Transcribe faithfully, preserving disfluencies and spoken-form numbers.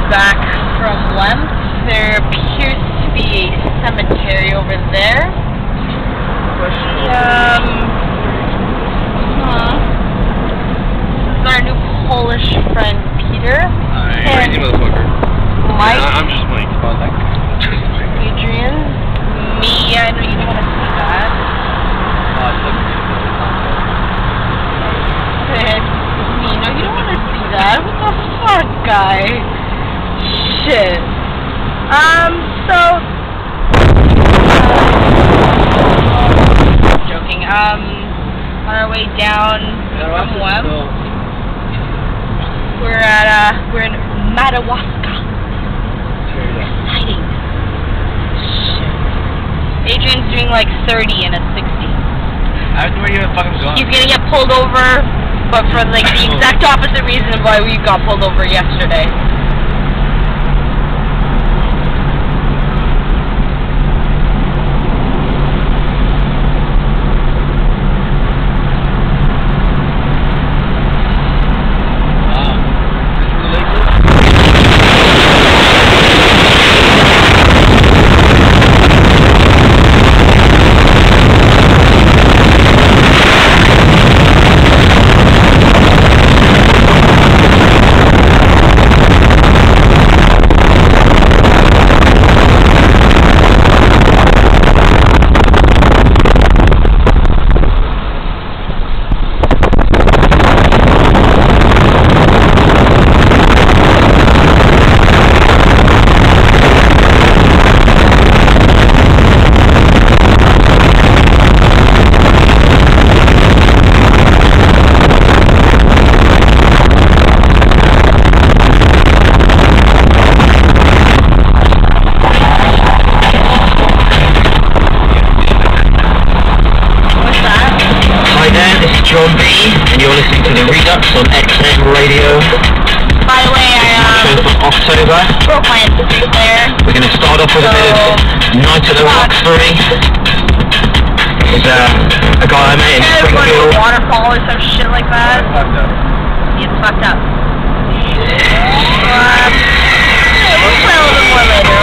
back from Wemf. There appears to be a cemetery over there. Bushy, um... Huh. This is our new Polish friend, Peter. Hi, crazy motherfucker. Mike. Yeah, I'm just Mike. Adrian. Me, I know you don't want to see that. Me, no, you don't want to see that. What the fuck, guy? Shit. Um, so... Uh, joking. Um, on our way down from Wemf, we're at, uh, we're in Madawaska. Exciting. Shit. Adrian's doing like thirty in a sixty. I have no idea where the fuck I'm going. He's gonna get pulled over, but for like the exact opposite reason why we got pulled over yesterday. John B, and you're listening to The Redux on X M Radio. By the way, I um, from October. broke my assistant there. We're going to start off with so, a bit of Night at the Roxbury. It's uh, a guy I met in Springfield. A waterfall or some shit like that. It's fucked up. Um, yeah, we'll play a little bit more later.